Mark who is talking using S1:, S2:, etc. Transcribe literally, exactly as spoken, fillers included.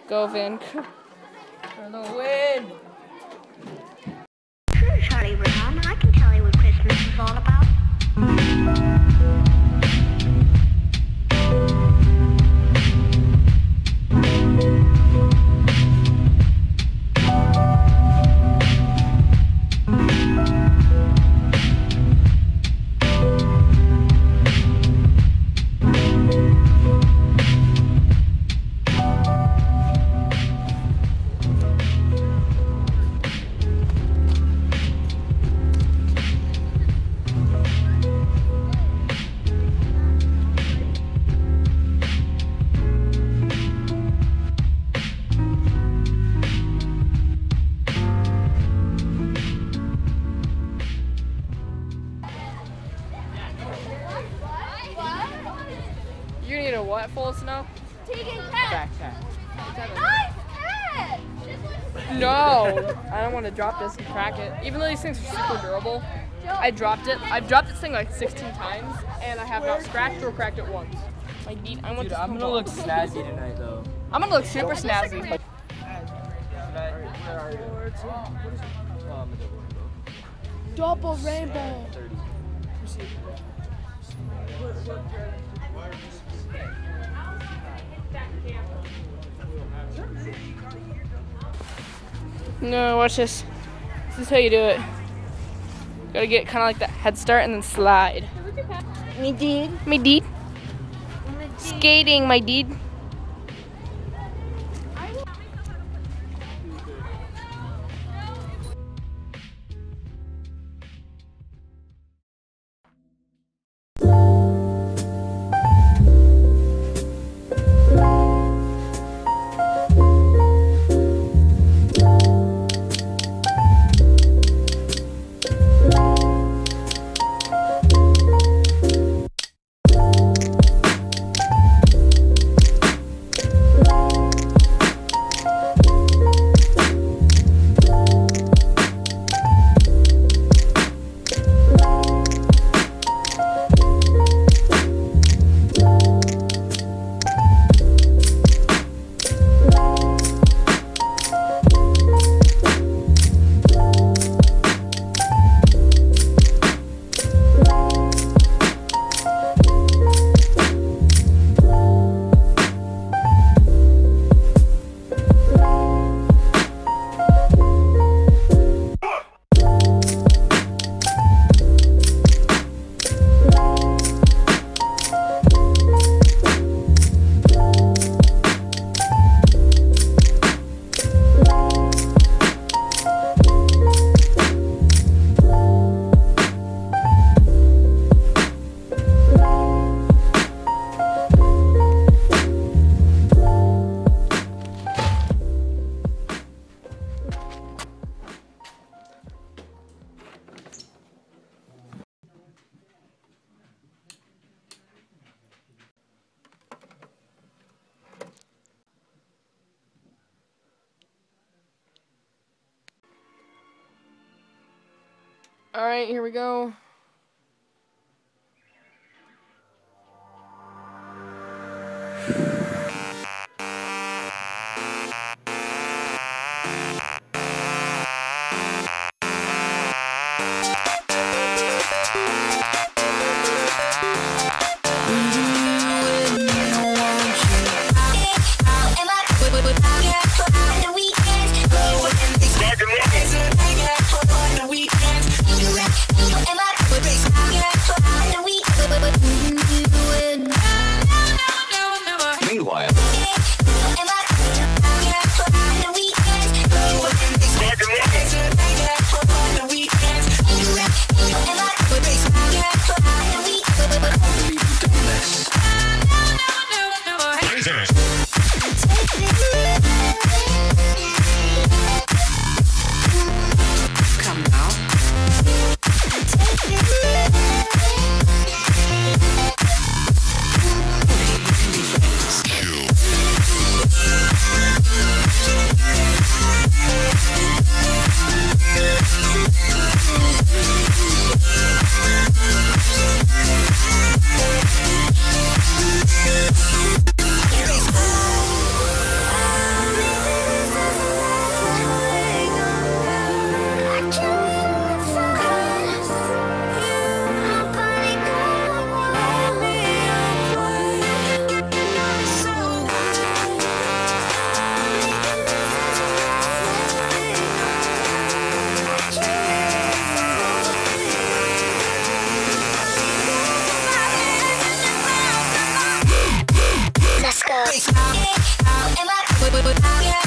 S1: Go, Vin. For the win.
S2: Sure, Charlie Brown. I can tell you what Christmas is all about.
S1: You need a what full of snow?
S3: Taking cat.
S1: Backpack.
S3: Nice cat.
S1: No, I don't want to drop this and crack it. Even though these things are super durable, I dropped it. I've dropped this thing like sixteen times, and I have not scratched or cracked it once. My deed, I want
S4: Dude,
S1: this
S4: I'm
S1: to
S4: gonna
S1: go.
S4: look snazzy tonight, though.
S1: I'm gonna look super snazzy.
S4: Should I, where are you? Oh, I'm a double rainbow.
S1: Double rainbow.
S4: thirty.
S1: No, watch this. This is how you do it. Gotta get kind of like that head start and then slide.
S3: Me did.
S1: My deed. Skating, my deed. All right, here we go.
S5: Meanwhile. Yeah.